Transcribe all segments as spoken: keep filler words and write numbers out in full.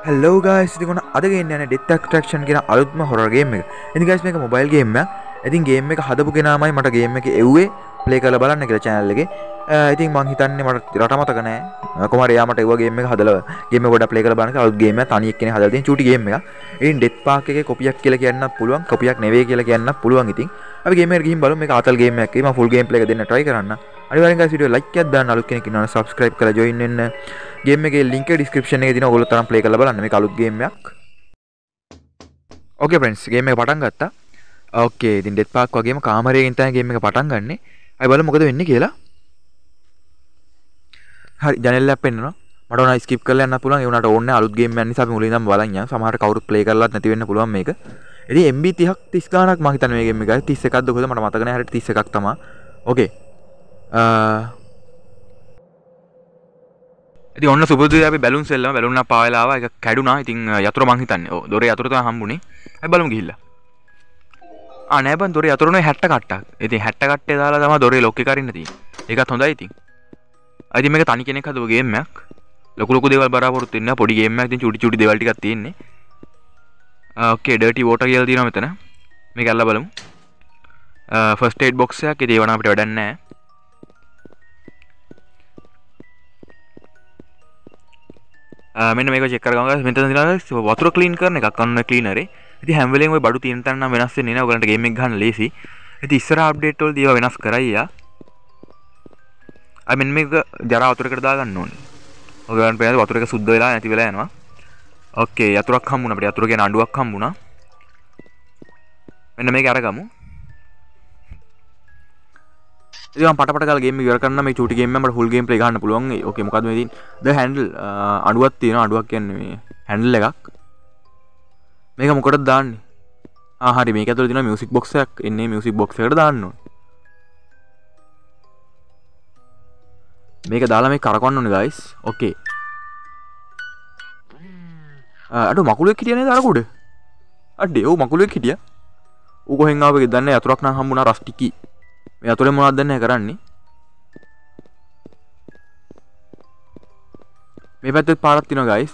Hello guys, ඉතින් ඔන්න අද ගේන්න යන්නේ Death Extraction කියන අලුත්ම horror game එක. ඉතින් guys මේක mobile game එකක්. ඉතින් game එක හදපු කෙනාමයි මට game එක එව්වේ play කරලා බලන්න කියලා channel එකේ. ඉතින් මං හිතන්නේ මට රට මතක නැහැ. කොහොම හරි එයා මට එව්වා game එක හදලා game එක ගොඩක් play කරලා බලන්න කියලා අලුත් game එකක් තනි එක්කෙනෙක් හදලා තියෙන චූටි game එකක්. ඉතින් Death Park එකේ කොපියක් කියලා කියන්නත් පුළුවන්, කොපියක් නෙවෙයි කියලා කියන්නත් පුළුවන්. ඉතින් අපි game එකට ගිහින් බලමු මේක ආතල් game එකක්. මම full game play එක දෙන්න try කරන්න. අනිවාර්යෙන් guys video like එකක් දාන්න, අලුත් කෙනෙක් ඉන්නවනම් subscribe කරලා join වෙන්න. Game එකේ link එක description එකේ තියෙනවා. ඔයගොල්ලෝ තරම් play කරලා බලන්න. මේක අලුත් game එකක්. Okay friends, game එක පටන් ගත්තා. Okay, ඉතින් Death Park වගේම කාමරයකින් තමයි game එක පටන් ගන්නෙ. අපි බලමු මොකද වෙන්නේ කියලා. හරි, ජනෙල් එකක් පෙන්නනවා. මට ඕන skip කරලා යන්න පුළුවන්. ඒ උනාට ඕනේ අලුත් game එකක් නිසා අපි මුලින් ඉඳන් බලන් යන්න. සමහරට කවුරුත් play කරලාත් නැති වෙන්න පුළුවන් මේක. ඉතින් M B thirty thirty ගානක් මම හිතන්නේ මේ game එකයි. තිස් එකක්ද කොහෙද මට මතක නැහැ. හරියට තිස් එකක් තමයි. Okay. ඉතින් ඔන්න සුබුදුයි අපි බැලුන් සෙල්ලම බැලුන් එක පාවෙලා ආවා. ඒක කැඩුනා. ඉතින් යතුරු මං හිතන්නේ. ඔව් දොරේ යතුරු තමයි හම්බුනේ. අපි බලමු ගිහිල්ලා. ආ නෑ බං දොරේ යතුරුනේ හැට්ට කට්ටක්. ඉතින් හැට්ට කට්ටේ දාලා තමයි දොරේ ලොක් එක අරින්න තියෙන්නේ. ඒකත් හොඳයි ඉතින්. ඉතින් මේක තනි කෙනෙක් හදපු ගේම් එකක්. ලොකු ලොකු දේවල් බලාපොරොත්තු වෙන්නේ නැහැ. පොඩි ගේම් එකක්. ඉතින් චුටි චුටි දේවල් ටිකක් තියෙන්නේ. ඕකේ dirty water කියලා තියෙනවා මෙතන. මේක අල්ලලා බලමු. first aid box එකක්. ඉතින් ඒවනම් අපිට වැඩක් නැහැ. මෙන්න මේක චෙක් කරගමු guys. මෙතන තියෙනවා වතුර ක්ලීන් කරන එකක් අන්න ක්ලීනරේ. ඉතින් හැම වෙලේම ওই බඩු තියෙන තැන නම් වෙනස් වෙන්නේ නැහැ. ඔයගලන්ට ගේම් එක ගන්න ලේසි. ඉතින් ඉස්සර අප්ඩේට් වලදී ඒවා වෙනස් කරයි යා. අය මෙන්න මේක ජරා වතුරකට දාගන්න ඕනේ. ඔයගලන්ට පේනද වතුර එක සුද්ධ වෙලා නැති වෙලා යනවා. ඕකේ යතුරක් හම්බුණා අපිට. යතුර කියන අඬුවක් හම්බුණා. මෙන්න මේක අරගමු. ඉතින් මම පටපට ගාලා ගේම් එක ඉවර කරනවා. මේ චූටි ගේම් එක මට ෆුල් ගේම් ප්ලේ ගන්න පුළුවන්. ඕකේ මොකද්ද මේ තියෙන්නේ? the handle අඬුවක් තියෙනවා. අඬුවක් කියන්නේ මේ හැන්ඩල් එකක්. මේක මොකටද දාන්නේ? ආ හරි මේක ඇතුලේ තියෙනවා මියුසික් බොක්ස් එකක්. එන්නේ මියුසික් බොක්ස් එකට දාන්න ඕනේ. මේක දාලා මේක කරකවන්න ඕනේ guys. ඕකේ. ආ අඩෝ මකුලෙක් හිටියා නේද අර කුඩ? අඩේ ඔව් මකුලෙක් හිටියා. ඌ කොහෙන් ආවද කියලා දන්නේ නැහැ. යතුරක් නම් හම්බුණා රස්ටිකි. මේ යතුරේ මොනවද දන්නේ නැහැ කරන්නේ. මේ පැත්තේ පාරක් තියෙනවා guys.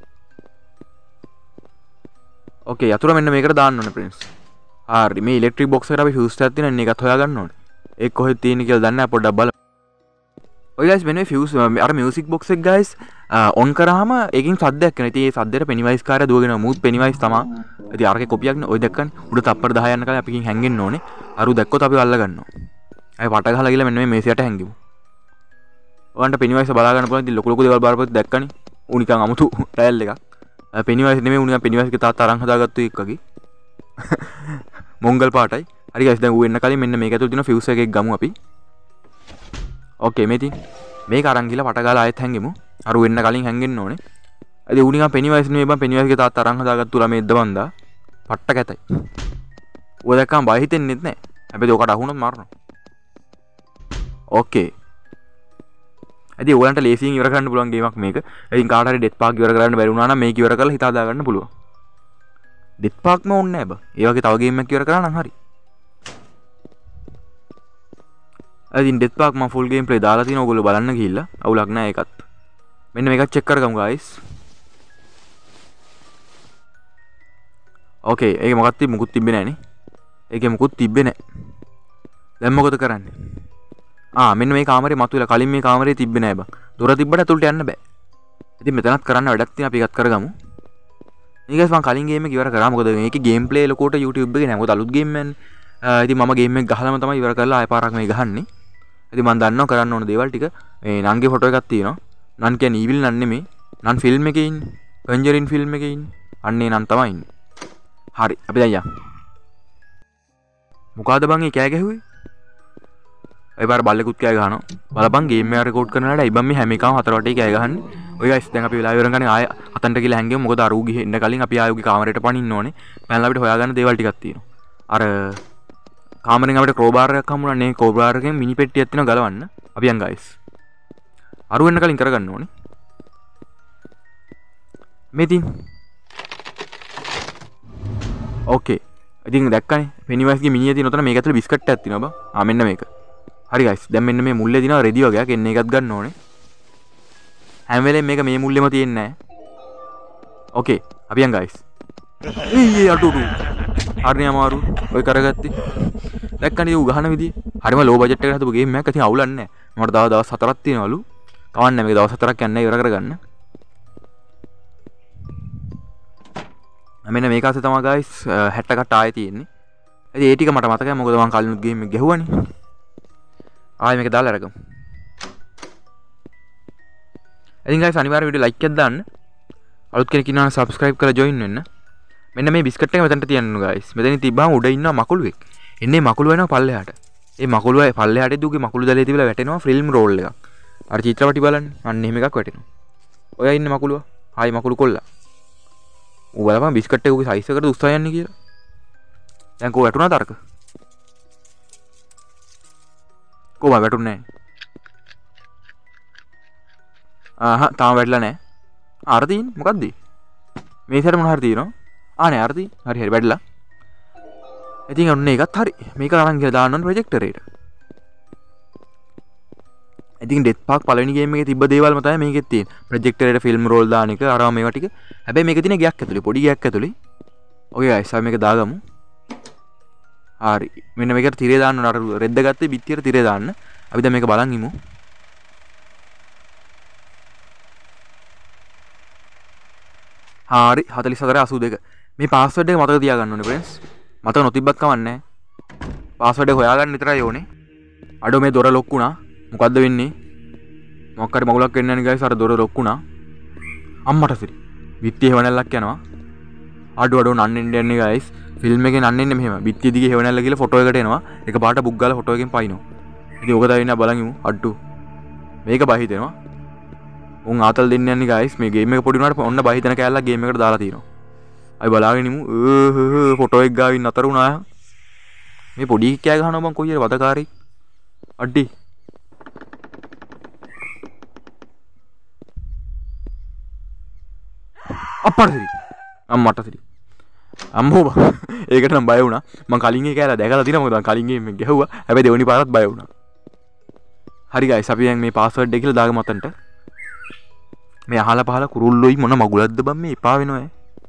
ඕකේ යතුර මෙන්න මේකට දාන්න ඕනේ friends. හරි මේ ඉලෙක්ට්‍රික් බොක්ස් එකට අපි ෆියුස් එකක් තියෙනවා. ඉන්න එකත් හොයාගන්න ඕනේ. ඒක කොහෙද තියෙන්නේ කියලා දන්නේ නැහැ. පොඩ්ඩක් බලමු. ඔය guys මෙන්න මේ ෆියුස් අර මියුසික් බොක්ස් එක guys ඔන් කරාම ඒකෙන් සද්දයක් එනවා. ඉතින් ඒ සද්දෙට පෙනිවයිස් කාර්යය දුවගෙන මූත් පෙනිවයිස් තමයි. ඉතින් අරකේ කොපියක් නේ. ඔය දැක්කනේ. උඩ තප්පර දහය යන කාලේ අපිකින් හැංගෙන්න ඕනේ. අරු දැක්කොත් අපි අල්ල ගන්නවා. අපි පට ගහලා ගිහලා මෙන්න මේ මේසයට හැංගිමු. ඔයන්ට පෙනිවයිස් බලා ගන්න පුළුවන්. ඉතින් ලොකු ලොකු දේවල් බාරපොත් දැක්කනේ. ඌ නිකන් අමුතු ට්‍රයල් එකක්. පෙනිවයිස් නෙමෙයි ඌ නිකන් පෙනිවයිස්ගේ තාත්තා අරන් හදාගත්තු එකක් වගේ. මොංගල් පාටයි. හරි guys දැන් ඌ එන්න කලින් මෙන්න මේක ඇතුළේ තියෙන ෆියුස් එකක් ගමු අපි. ඕකේ මේ තියෙන මේක අරන් ගිහලා පට ගාලා ආයෙත් හැංගෙමු. අර ඌ එන්න කලින් හැංගෙන්න ඕනේ. ඉතින් ඌ නිකන් පෙනිවයිස් නෙමෙයි බං පෙනිවයිස්ගේ තාත්තා අරන් හදාගත්තු ළමෙක්ද බන්දා. පට්ට කැතයි. ඌ දැක්කම බය හිතෙන්නෙත් නැහැ. හැබැයි ඔකට අහුනොත් මරනවා. ඕකේ. ඉතින් ඔයගලන්ට ලේසියෙන් ඉවර කරන්න පුළුවන් ගේමක් මේක. ඉතින් කාට හරි Death Park ඉවර කරන්න බැරි වුණා නම් මේක ඉවර කරලා හිත හදා ගන්න පුළුවන්. Death Park ම ඕනේ නැහැ බං. ඒ වගේ තව ගේම් එකක් ඉවර කරා නම් හරි. ඉතින් Death Park මම full game play දාලා තියෙනවා. ඔයගොල්ලෝ බලන්න ගිහිල්ලා. අවුලක් නැහැ ඒකත්. මෙන්න මේකත් චෙක් කරගමු guys. ඕකේ ඒක මොකක්ද තිබ්බ මුකුත් තිබ්බේ නැහැ නේ. ඒකේ මුකුත් තිබ්බේ නැහැ. දැන් මොකද කරන්නේ? ආ මෙන්න මේ කාමරේ මතුවලා කලින් මේ කාමරේ තිබ්බේ නැහැ බං. දොර තිබ්බට ඇතුළට යන්න බෑ. ඉතින් මෙතනත් කරන්න වැඩක් තියෙනවා. අපි එකත් කරගමු. මේ guys මම කලින් ගේම් එක ඉවර කරා. මොකද මේකේ ගේම් ප්ලේ ලොකෝට YouTube එකේ නැහැ. මොකද අලුත් ගේම් එකනේ. ඉතින් මම ගේම් එක ගහලාම තමයි ඉවර කරලා ආය පාරක් මේ ගහන්නේ. ඉතින් මම දන්නවා කරන්න ඕන දේවල් ටික. මේ නන්ගේ ෆොටෝ එකක් තියෙනවා. නන් කියන්නේ ඊවිල් නන් නෙමෙයි. නන් ෆිල්ම් එකේ ඉන්නේ. කන්ජරින් ෆිල්ම් එකේ ඉන්නේ. අන්නේ නන් තමයි ඉන්නේ. හරි අපි දැන් යමු. මොකಾದ බං ඒ කෑ ගැහුවේ? ඒ පාර බල්ලෙකුත් කෑ ගහනවා. බලපන් ගේම් එක රෙකෝඩ් කරනකොට ඉබන් මේ හැම එකම හතර වටේ කෑ ගහන්නේ. ඔය guys දැන් අපි වෙලාව ඉවර කරගන්න ආය අතන්ට ගිහලා හැංගෙමු. මොකද අර ඌ ගිහින් ඉන්න කලින් අපි ආයෙ කාමරේට පනින්න ඕනේ. පැනලා අපිට හොයාගන්න දේවල් ටිකක් තියෙනවා. අර කාමරෙන් අපිට ක්‍රෝබාර් එකක් හම්බුණා නේ. ක්‍රෝබාර් එකෙන් මිනි පෙට්ටියක් තියෙනවා ගලවන්න. අපි යන් guys. අර වෙන්න කලින් කරගන්න ඕනේ. මේ තින්. ඕකේ. ඉතින් දැක්කනේ පෙනිවයිස්ගේ මිනිහ තියෙන උතන මේක ඇතුලේ බිස්කට් එකක් තියෙනවා බං. ආ මෙන්න මේක. හරි guys දැන් මෙන්න මේ මුල්ලේ දිනවා රෙදි වගේක්. එන්න එකත් ගන්න ඕනේ. හැම වෙලේම මේක මේ මුල්ලෙම තියෙන්නේ නැහැ. ඕකේ අපි යන් ගයිස්. ඊ අඩු හරිය අමාරු ඔය කරගත්තේ. දැක්කනේ ඌ ගහන විදිය. හරිම ලෝ බජට් එකකට හදපු ගේම් එකක්. ඉතින් අවුලක් නැහැ. මට තව දවස් හතරක් තියෙනවලු. කවන්නේ මේක දවස් හතරක් යන්නේ ඉවර කරගන්න. මෙන්න මේක අස්සේ තමයි ගයිස් හැට්ට කට ආයේ තියෙන්නේ. ඉතින් ඒ ටික මට මතකයි මොකද මම කලින් ගේම් එක ගැහුවානේ. ආයෙ මේක දාලා අරගමු. ඉතින් ගයිස් අනිවාර්යයෙන් වීඩියෝ ලයික් එකක් දාන්න. අලුත් කෙනෙක් ඉන්නවා නම් subscribe කරලා join වෙන්න. මෙන්න මේ බිස්කට් එක මෙතනට තියන්න ගයිස්. මෙතනින් තිබ්බාම උඩ ඉන්නවා මකුළුවෙක්. එන්නේ මකුළු වෙනවා පල්ලෙහාට. ඒ මකුළුව පල්ලෙහාට දුගේ මකුළු දැලේ තිබිලා වැටෙනවා ෆිල්ම් රෝල් එකක්. අර චිත්‍රපටි බලන්නේ. අන්න එහෙම එකක් වැටෙනවා. ඔය ඉන්න මකුළුව. ආයි මකුළු කොල්ලා. ඌ බලපන් බිස්කට් එක උගේ සයිස් එකට උස්සා යන්නේ කියලා. දැන් කෝ වැටුණාද අරක? කොහොම වැටුන්නේ නැහැ. ආහා තාම වැටලා නැහැ. අර තියෙන්නේ මොකද්ද? මේ සැර මොන හරි තියෙනවා. ආ නෑ අර තියෙන්නේ. හරි හරි වැටලා. ඉතින් ඔන්න ඒකත් හරි. මේක අරන් ගිහලා දාන්න ඕන ප්‍රොජෙක්ටර් එකට. ඉතින් ඩෙත් පාක් පළවෙනි ගේම් එකේ තිබ්බ දේවල්ම තමයි මේකෙත් තියෙන්නේ. ප්‍රොජෙක්ටර් එකට ෆිල්ම් රෝල් දාන එක අරවා මේවා ටික. හැබැයි මේකේ තියෙන ගයක් ඇතුලේ පොඩි ගයක් ඇතුලේ. ඔය ගයිස් අපි මේක දාගමු. හරි. මෙන්න මේකට තිරේ දාන්න ඕන. අර රෙද්ද ගත්තේ පිටියට තිරේ දාන්න. අපි දැන් මේක බලන් ඉමු. හරි හතලිස් හතර අසූ දෙක. මේ පාස්වර්ඩ් එක මතක තියාගන්න ඕනේ फ्रेंड्स. මතක නොතිබ්බත් කමන්නේ නැහැ. පාස්වර්ඩ් එක හොයාගන්න විතරයි ඕනේ. අඩෝ මේ දොර ලොක් වුණා. මොකද්ද වෙන්නේ? මොකක් හරි මගුලක් වෙන්නේ නැහැ ගයිස්. අර දොර ලොක් වුණා. අම්මට සිරි. බිත්තිය හේවණල්ලක් යනවා. අඩෝ අඩෝ නන්නෙන්න යන්නේ ගයිස්. ෆිල්ම් එකේ නන්නෙන්නේ මෙහෙම. බිත්තිය දිගේ හේවණල්ල කියලා ෆොටෝ එකට එනවා. එක පාට බුක් ගාලා ෆොටෝ එකෙන් පයින්නවා. ඉතින් ඕක තමයි ඉන්න බලන් ඉමු. අඩු. මේක බහිතෙනවා. උන් ආතල් දෙන්න යන්නේ ගයිස්. මේ ගේම් එක පොඩි වුණාට ඔන්න බහිතන කෑල්ලක් ගේම් එකට දාලා තියෙනවා. අපි බලාගෙන ඉමු. ෆොටෝ එක ගාවින් අතර වුණා. මේ පොඩි කෑ ගහනවා බං කොයියර වදකාරී. අඩි. අප්පඩිරි. අම්මට සිරි. අම්මෝ බං. ඒකට නම් බය වුණා. මං කලින් ඒ කෑල්ල දැකලා තියෙනවා මොකද මං කලින් ගේම් එක ගැහුවා. හැබැයි දෙවෙනි පාරත් බය වුණා. හරි ගයිස් අපි දැන් මේ පාස්වර්ඩ් එක කියලා දාගමු අතන්ට. මේ අහලා පහලා කුරුල්ලොයි මොන මගුලක්ද බම් මේ එපා වෙනවා.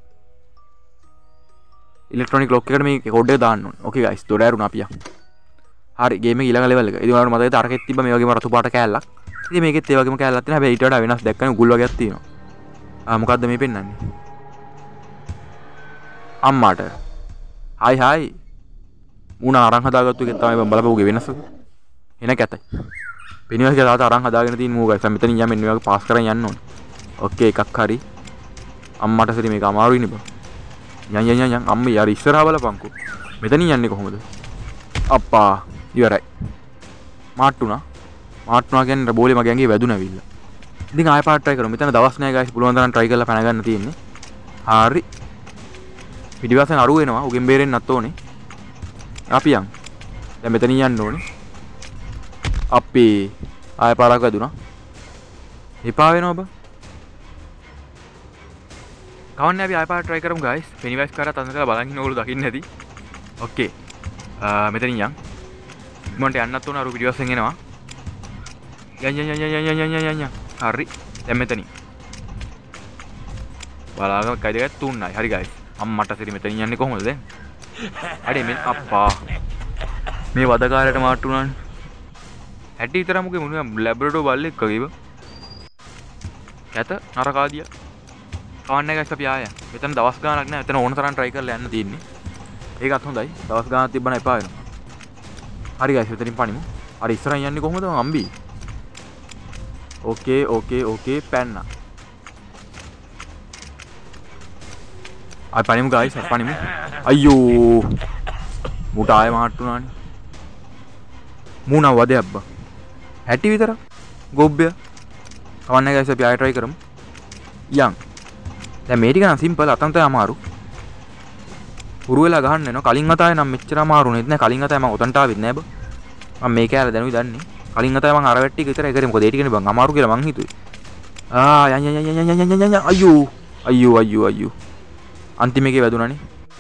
ඉලෙක්ට්‍රොනික ලොක් එකට මේ කෝඩ් එක දාන්න ඕනේ. ඕකේ ගයිස් දොර ඇරුණා අපි යන්. හරි ගේම් එක ඊළඟ ලෙවල් එක. ඉතින් ඔයාලට මතකද අරකෙත් තිබ්බ මේ වගේම රතු පාට කෑල්ලක්. ඉතින් මේකෙත් ඒ වගේම කෑල්ලක් තියෙනවා. හැබැයි ඊට වඩා වෙනස් දැක්කම උගුල් වගේක් තියෙනවා. ආ මොකද්ද මේ පෙන්නන්නේ? අම්මාට. Hi hi. උණ අරන් හදාගත්තු එකේ තමයි මම බලපුවගේ වෙනස. එන කැතයි. පිනිවස් කියලා තාත අරන් හදාගෙන තියෙන මූ ගයිස්. මෙතනින් යන්න මෙන්න වගේ පාස් කරන් යන්න ඕනේ. ඕකේ එකක් හරි. අම්මට සිරි මේක අමාරුයිනේ බං. යන් යන් යන් යන් අම්මේ යාර ඉස්සරහා බලපන්කෝ. මෙතනින් යන්නේ කොහොමද? අප්පා ඉවරයි. මාට්ටුනා. මාට්ටුනා කියන්නේ බෝලේ මගේ ඇඟේ වැදුන ඇවිල්ලා. ඉතින් ආයෙ පාට try කරමු. මෙතන දවස් නැහැ guys. පුළුවන් තරම් try කරලා පැන ගන්න තියෙන්නේ. හරි. පිටිපස්සෙන් අරු වෙනවා. උගෙන් බේරෙන්නත් ඕනේ. අපි යන්. දැන් මෙතනින් යන්න ඕනේ. අපි ආයෙ පාරක් වැදුනා. එපා වෙනවා බං. කවන්නේ අපි ආයෙ පාට try කරමු guys. Pennywise කරත් අන්න කරලා බලන් ඉන්න ඕගොල්ලෝ දකින්න නැති. ඕකේ. ආ මෙතනින් යන්. ඉක්මනට යන්නත් උන අර පිටිපස්සෙන් එනවා. යන් යන් යන් යන් යන් යන් යන් යන්. හරි. දැන් මෙතනින්. බලාගම කයි දෙකක් තුන්නයි. හරි guys. අම්මට සිරි මෙතනින් යන්නේ කොහොමද දැන්? අඩේ මෙන්න අප්පා. මේ වදකාරයට මාට්ටු උනානේ. හැටි විතරම මොකේ මොනවා ලැබරටෝ බල්ලෙක් වගේ බ. කැත නරකාදියා. කවන්නේ guys අපි ආය. මෙතන දවස් ගාණක් නෑ. මෙතන ඕන තරම් try කරලා යන්න තියෙන්නේ. ඒකත් හොඳයි. දවස් ගාණක් තිබ්බම එපා වෙනවා. හරි guys මෙතනින් පනිමු. හරි ඉස්සරහින් යන්නේ කොහොමද අම්බි? ඕකේ ඕකේ ඕකේ පැන්නා. ආයි පනිමු guys පනිමු. අයියෝ. මුට ආයෙ මාට්ටුනානේ. මූණ වදයක් බා. හැටි විතර. ගොබ්බය. කවන්නේ guys අපි ආයෙ try කරමු. යන්. දැන් මේ ටික නම් සිම්පල් අතන්ත අමාරු. උරු වෙලා ගහන්න වෙනවා. කලින් අතාවේ නම් මෙච්චර අමාරු නෙත් නෑ. කලින් අතාවේ මම උතන්ට ආවෙත් නෑ බ. මම මේක ඇර දැනුයි දන්නේ. කලින් අතාවේ මම අර වැට්ටි විතරයි කරේ. මොකද ඒ ටිකනේ බං අමාරු කියලා මං හිතුවේ. ආ යන් යන් යන් යන් යන් යන් යන් අයියෝ. අයියෝ අයියෝ අයියෝ. අන්තිම එකේ වැදුනානේ.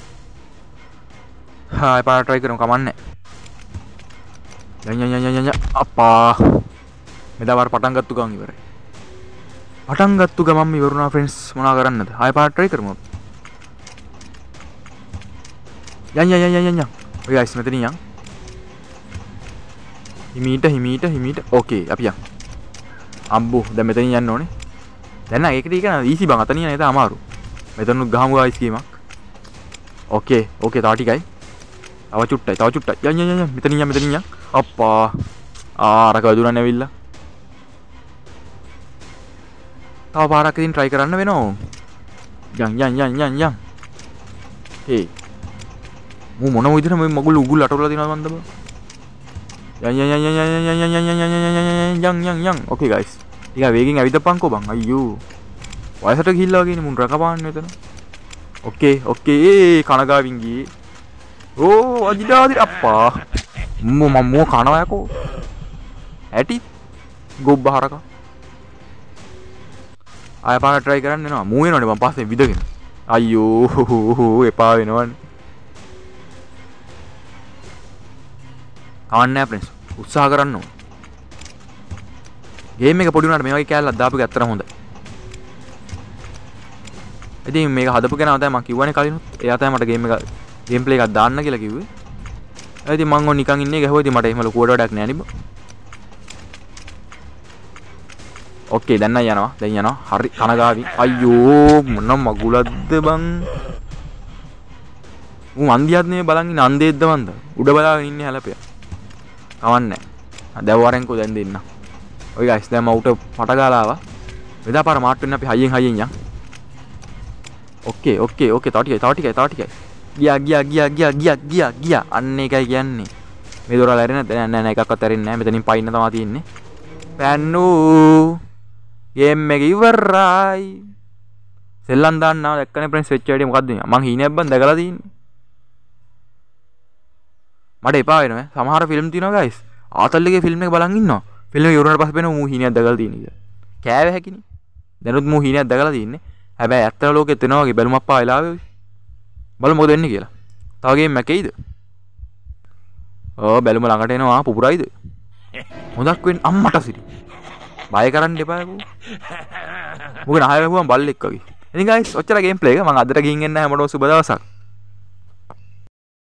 හා ඒ පාර try කරමු කමන්නේ. යන් යන් යන් යන් යන් අප්පා. මෙදා වර පටන් ගත්තු ගමන් ඉවරයි. පටන් ගත්තු ගමන් ඉවරුණා ෆ්‍රෙන්ඩ්ස්. මොනවා කරන්නද? ආයෙ පාට try කරමු. යන් යන් යන් යන් යන්. ඔය guys මෙතනින් යන්. හිමීට හිමීට හිමීට. ඕකේ අපි යන්. අම්බෝ දැන් මෙතනින් යන්න ඕනේ. දැන් නම් ඒක ටික නේද easy බං. අතනින් නේද අමාරු. මෙතනුත් ගහමු guys කීමක්. ඕකේ ඕකේ තා ටිකයි. තව චුට්ටයි තව චුට්ටයි. යන් යන් යන් මෙතනින් යන් මෙතනින් යන්. අප්පා. ආ අරක වැදුනා නැවිලා. තව පාරක් ඉදින් try කරන්න වෙනවා. යන් යන් යන් යන් යන්. හේ. මු මොන විදිහට මේ මගුල් උගුල් අටවලා දිනවද මන්ද බං. යන් යන් යන් යන් යන් යන් යන් යන් යන් යන් යන් යන්. ඕකේ guys. ටික වේගෙන් ඇවිදපන්කෝ බං. අයියෝ. වයසට ගිහිල්ලා වගේ නේ මුන් රකපාන්න එතන. ඕකේ ඕකේ කනගාවින් ගියේ. ඕ අදිලා අදිලා අප්පා. මම මම කනවා යකෝ. ඇටි ගොබ්බහරක. ආය පාර try කරන්න වෙනවා. මූ වෙනවනේ මම පස්සේ විදගෙන. අයියෝ එපා වෙනවනේ. කවන්නේ නැහැ ප්‍රෙන්ස්. උත්සාහ කරන්න ඕන. ගේම් එක පොඩි වුණාට මේ වගේ කෑල්ලක් දාපු එක ඇත්තටම හොඳයි. ඉතින් මේක හදපු කෙනා තමයි මම කිව්වනේ කලිනුත්. එයා තමයි මට ගේම් එක ගේම් ප්ලේ එකක් දාන්න කියලා කිව්වේ. ඉතින් මං ඔය නිකන් ඉන්නේ ගහුවා. ඉතින් මට එහෙම ලොකුවට වැඩක් නෑ නේ. ඕකේ දැන් නම් යනවා. දැන් යනවා. හරි කනගාවි. අයියෝ මොන මගුලක්ද බං. මු මන්දියත් නේ බලන් ඉන්නේ අන්දේද්ද මන්ද. උඩ බලාගෙන ඉන්නේ හැලපියා. කවන්නේ. දැන් වරෙන්කෝ දැන් දෙන්න. ඔය guys දැන් මම උට පට ගාලා ආවා. වෙදා පාර මාට් වෙන්න අපි හයියෙන් හයියෙන් යන්. ඕකේ ඕකේ ඕකේ තව ටිකයි තව ටිකයි තව ටිකයි. ගියා ගියා ගියා ගියා ගියා ගියා ගියා. අන්න ඒකයි කියන්නේ. මේ දොරවල් ඇරෙන්නේ නැත්නම් නෑ නෑ එකක්වත් ඇරෙන්නේ නෑ. මෙතනින් පයින්න තමයි තියෙන්නේ. පැන්නු ගේම් එක ඉවරයි. සෙල්ලම් දාන්නවා දැක්කනේ ප්‍රෙන්ස් වෙච්ච වැඩි මොකද්ද මේ? මං හීනයක් බන් දැකලා තියෙන්නේ. මට එපා වෙනවා. සමහර ෆිල්ම් තියෙනවා guys. ආතල්ලගේ ෆිල්ම් එක බලන් ඉන්නවා. ෆිල්ම් එක ඉවරනට පස්සේ වෙනවා මූ හීනයක් දැකලා තියෙන කියලා. කෑවේ හැකිනේ. දැනුත් මූ හීනයක් දැකලා තියෙන්නේ. හැබැයි ඇත්තට ලෝකෙත් වෙනවා වගේ බැලුමක් පා වෙලාවේ. බලමු මොකද වෙන්නේ කියලා. තව ගේම් එකේද? ඕ බැලුම ළඟට එනවා පුපුරයිද? හොඳක් වෙන්න අම්මට සිරි. බය කරන්න එපා යකෝ. මොකද නහය වැහුවම බල්ලෙක් වගේ. ඉතින් guys ඔච්චර ගේම් ප්ලේ එක මම අදට ගිහින් එන්න හැමෝටම සුබ දවසක්.